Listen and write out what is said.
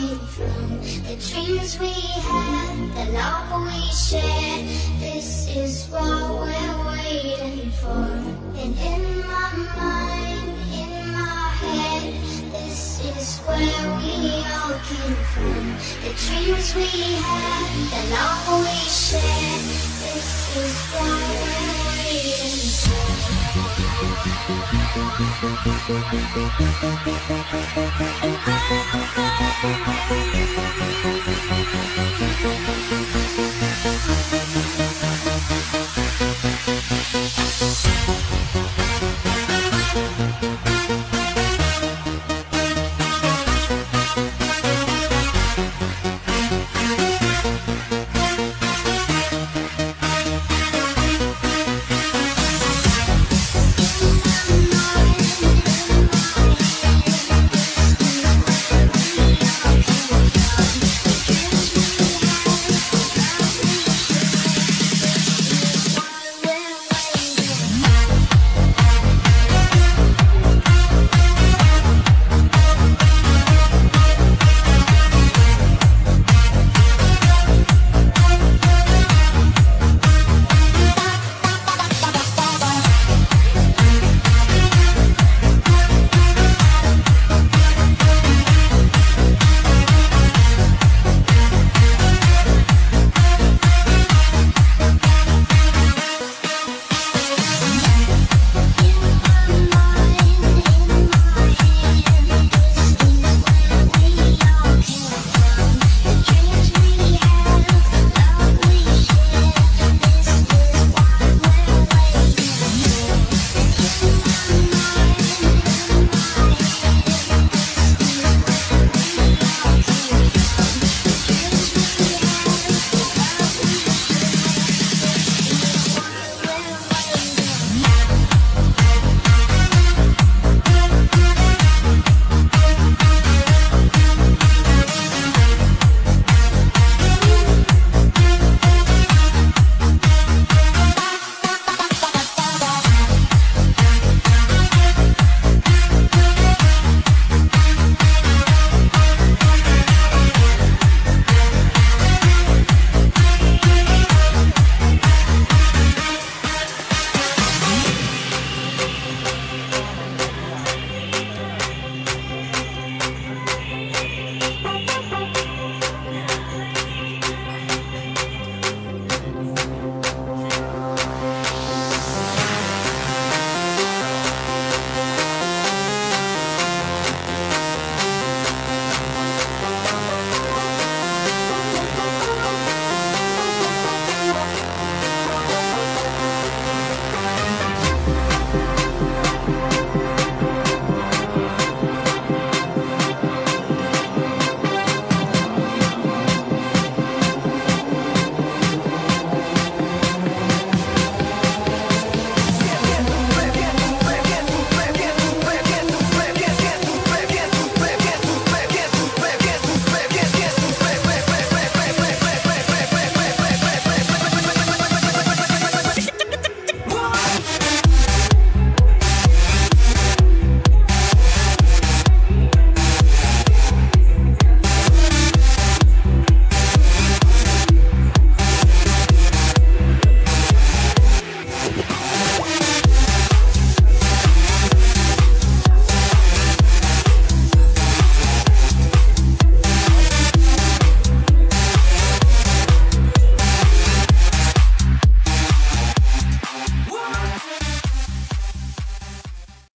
came from. The dreams we had, the love we shared. This is what we're waiting for. And in my mind, in my head, this is where we all came from. The dreams we had, the love we shared. This is what we're waiting for.